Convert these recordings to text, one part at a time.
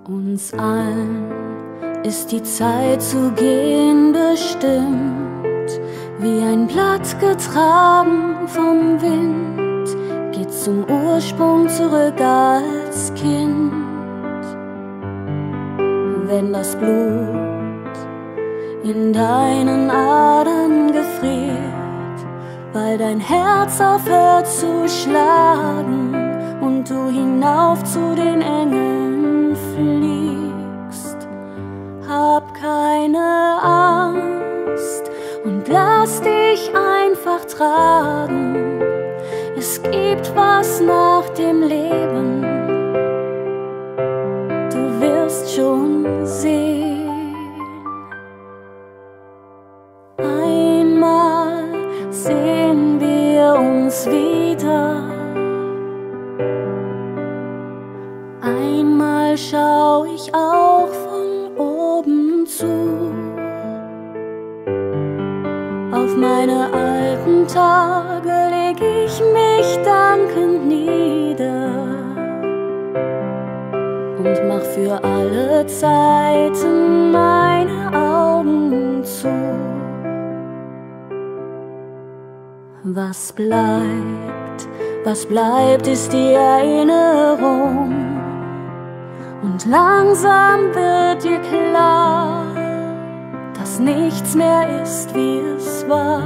Uns allen ist die Zeit zu gehen bestimmt, wie ein Blatt getragen vom Wind, geht zum Ursprung zurück als Kind. Wenn das Blut in deinen Adern gefriert, weil dein Herz aufhört zu schlagen und du hinauf zu den Engeln fliegst, hab keine Angst und lass dich einfach tragen. Es gibt was nach dem Leben, du wirst schon sehen. Einmal sehen wir uns wieder, einmal schau ich auch von oben zu. Auf meine alten Tage leg ich mich dankend nieder und mach für alle Zeiten meine Augen zu. Was bleibt, ist die Erinnerung. Und langsam wird dir klar, dass nichts mehr ist, wie es war.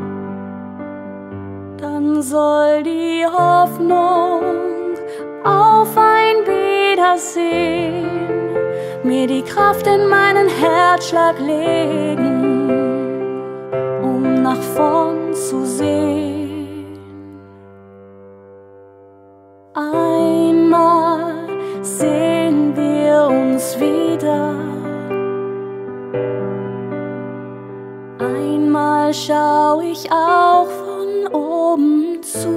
Dann soll die Hoffnung auf ein Wiedersehen mir die Kraft in meinen Herzschlag legen, um nach vorn zu sehen. Einmal sehen wir uns wieder, einmal schau ich auch von oben zu.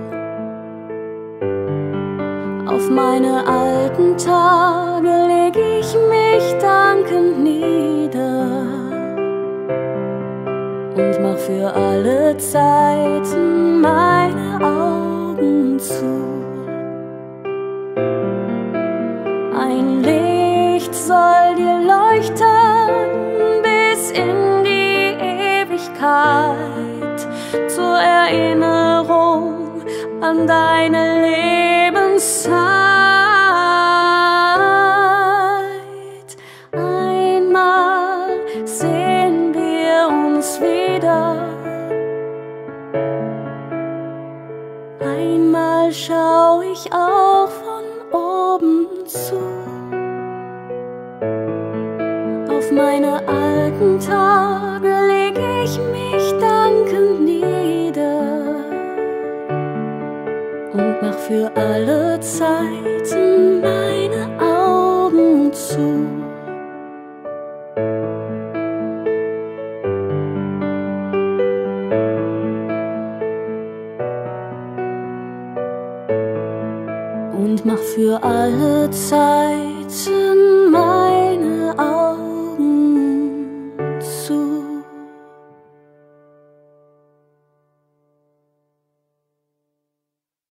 Auf meine alten Tage leg ich mich dankend nieder und mach für alle Zeiten meine Augen zu. Ein Licht soll dir leuchten bis in die Ewigkeit, zur Erinnerung an deine Lebenszeit. Einmal sehen wir uns wieder, einmal schau ich auch von oben zu. Auf meine alten Tage leg ich mich dankend nieder und mach für alle Zeiten meine Augen zu. Und mach für alle Zeiten meine